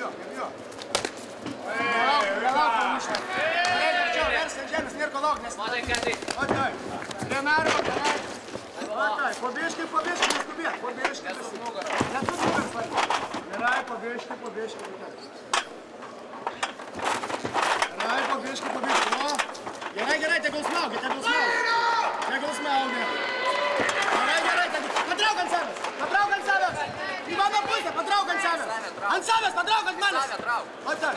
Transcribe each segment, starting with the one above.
Побежки, не скубят, побежки. Я тут не смотрю. Мирай, побежки. Мирай, побежки. Герай, tegul smaugi. Tegul smaugi. Gerai, patrauk ant savęs. Į mano pusę, patrauk ant savęs. Ant savęs, patrauk ant manęs. O taip.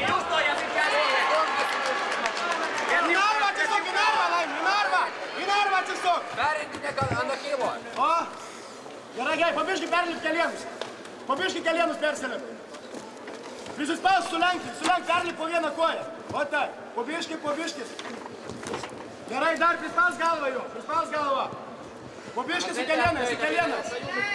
Į narvą atsisuk. Perrinkite ant kilo. O, gerai, pabiški perlip kelienus persilip. Prisispaus sulenk, perlip po vieną koją. O taip, pabiškis. Gerai, dar prispaus galvą jų, Pabiškis į kelienas.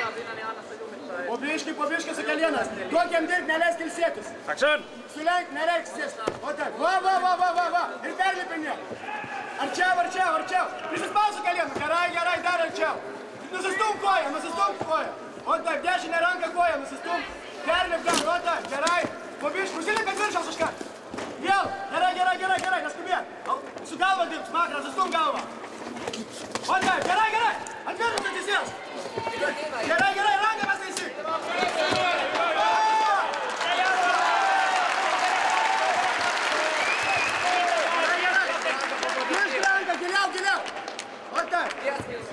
Pabiškis į kelienas. Duok jam dirbt, neleisk ilsėtis. Sulenk, nereiks sėsti. O taip, va. Ir perlipinė. Arčiau. Prisispaus į kelieną. Gerai, dar arčiau. Nusistumk koją. O taip, dešinę ranką koją, nusistumk. Perlip gal, o taip, gerai. Pabiškis, užsilip ant viršaus iškart. Vėl, gerai, neskubėk. Su galva dirbs, makras, sustum galvą. O taip, gerai, ant viršaus atsisės. Gerai, ranką mes taisyk. Prieš ranką, giliau. O taip,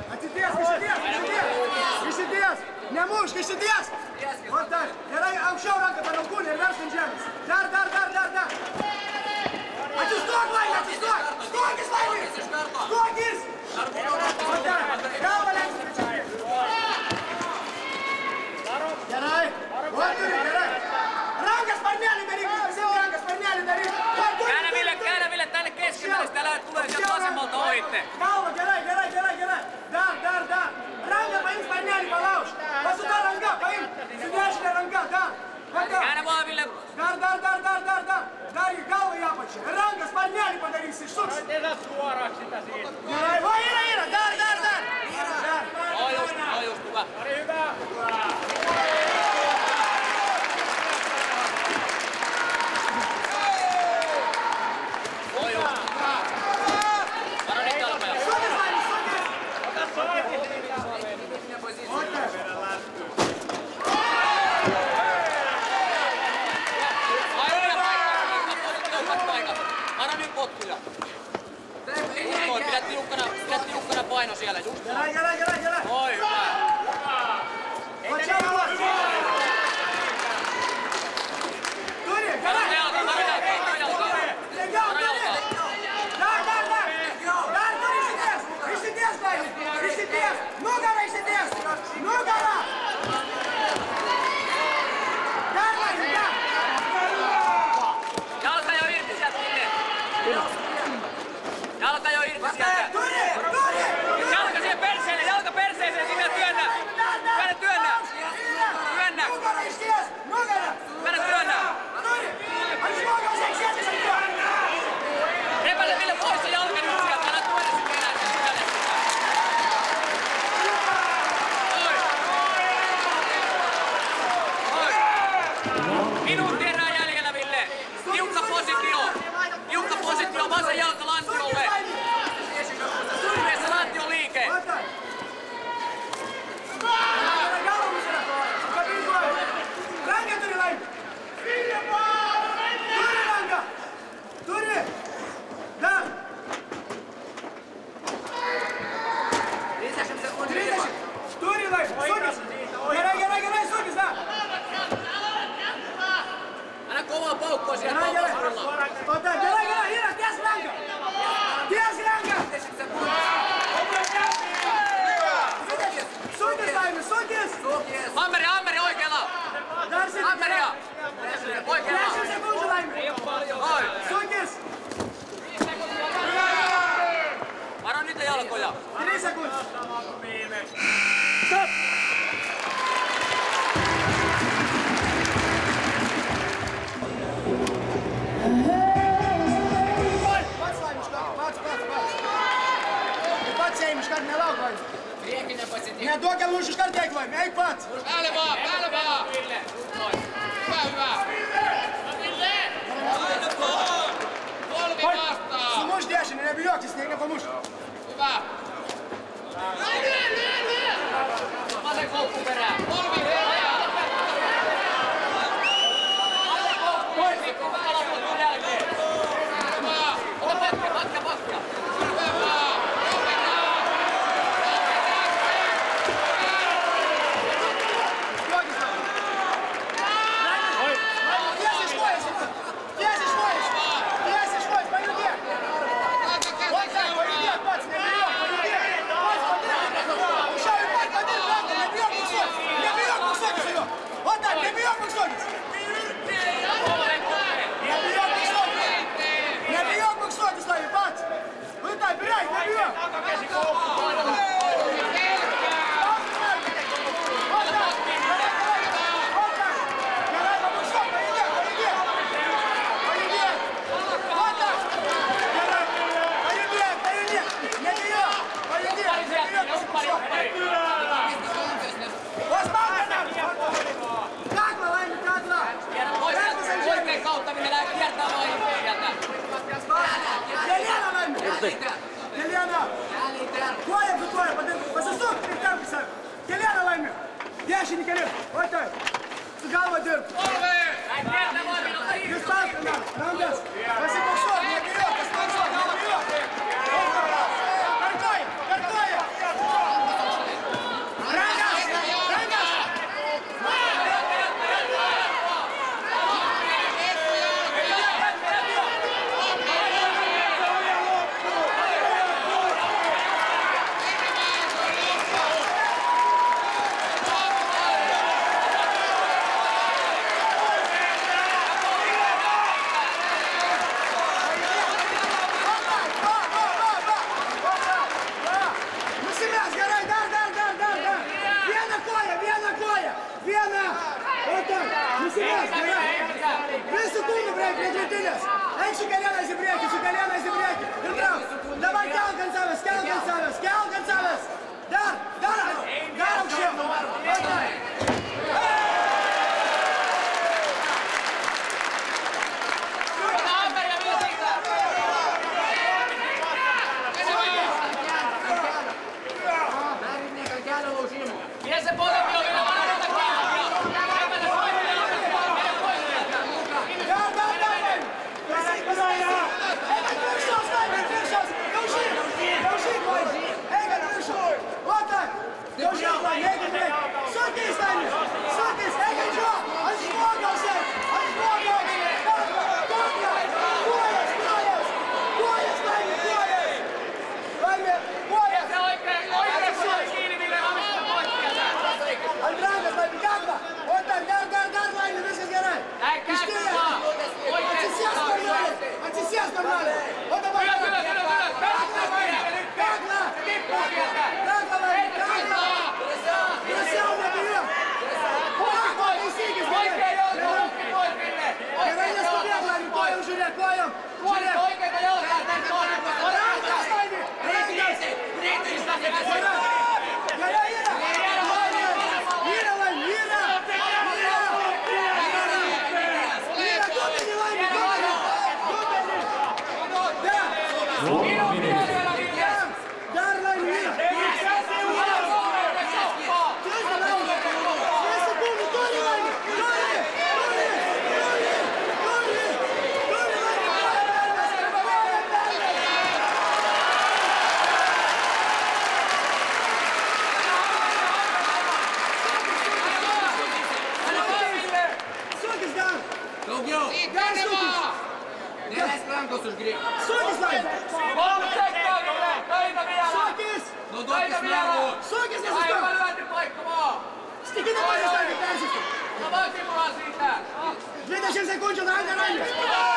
išsities. Nemušk, išsities. O taip, gerai, aukščiau ranką per alkūnį ir versk ant žemės. Dar. Atsistok, Laimė, Stokis, Laimė! Stokis! O taip, galva lenks pečiai. Gerai. Rankas parnelį daryk, Käännä Ville tänne keskelle, täällä tulee sieltä vasemmalta ohitte. Galva, gerai. Dar. Ranką paims parnelį palauž. Pasuta ranka, paim. Su dešinė ranka, dar. Käännä vaan Ville. Dar į galvą į apačią. Rankas parnelį padarysi, išsuks. Tehdä suoraksi sitä siitä. Gerai, va, yra. Dar. No just, hyvä. Pari hyvä. Varo nyt jalkoja. Ota soikin. Anna nyt potkuja. Pidä tiukkana paino siellä. Gerai. Oi, hyvä. Turi, Išsities! Nugara išsities! Nugara! Jalka jo irti sieltä, Ville. Jalka jo irti sieltä. Turi! Jalka siihen perseelle, jalka perseeseen, sinne Jelena! Koją su koją, pasisuk ir tempk save. Jelena laimi. Dešinį keliu. O taip. Su galva dirb. Jūs paskui, randas. Pasipaksuok, nebijok, pasipaksuok, nebijok. Kartuoja, kartuoja. Randas, randas. Visų kūnų prieki, prie krūtinės. Eik su Galenas į priekį, su Galenas į priekį. Ir trauk. Dabar kelk ant savęs, kelk ant savęs, kelk ant savęs. Dar aukščiau. Sukis nesustok! Stikite pasistokit, persistok! 20 sekundžių, ranką, ranką!